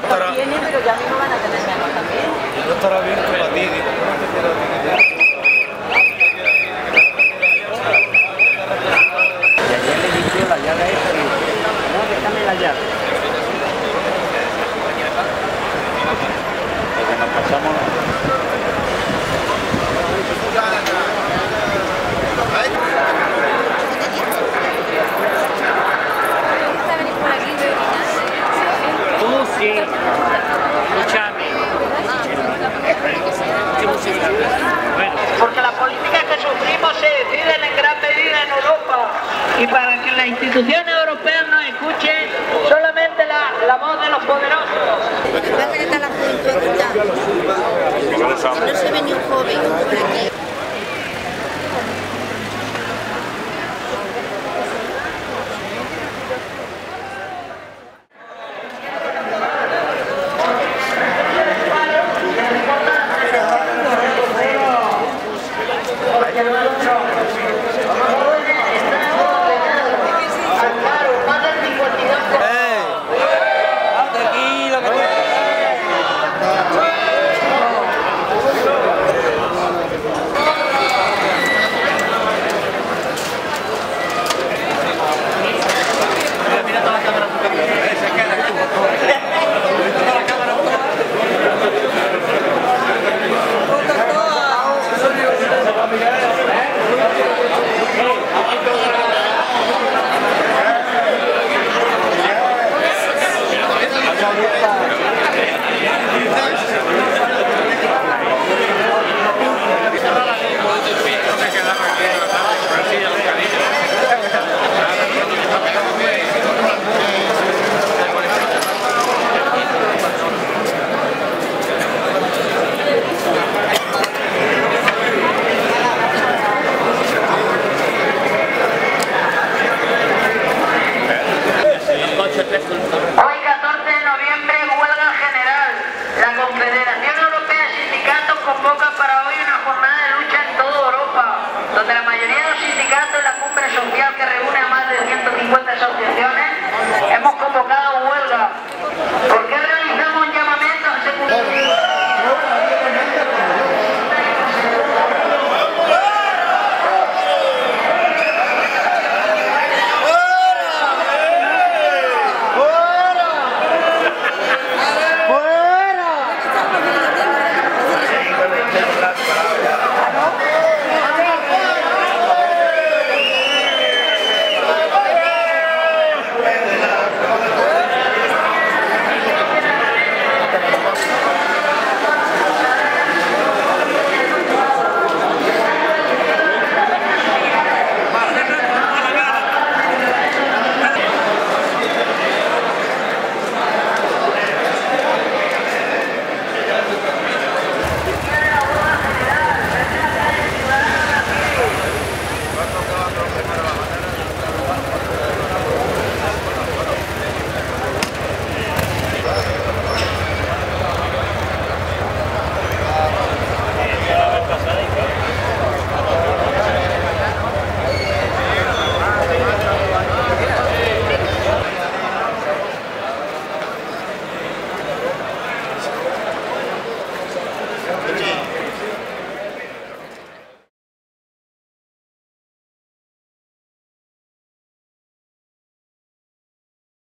estará, tiene, pero ya mismo van a tener menos también. no estará abierto para ti, digo, ¿cómo te quieres? Y ayer le dije la llave a este, no, déjame la llave. Porque nos pasamos. Tú sí, escúchame. Porque las políticas que sufrimos se deciden en gran medida en Europa y para que las instituciones europeas nos escuchen solamente la voz de los poderosos. Lo que pasa es que está la juventud apuntada. No se ve ni un joven por aquí.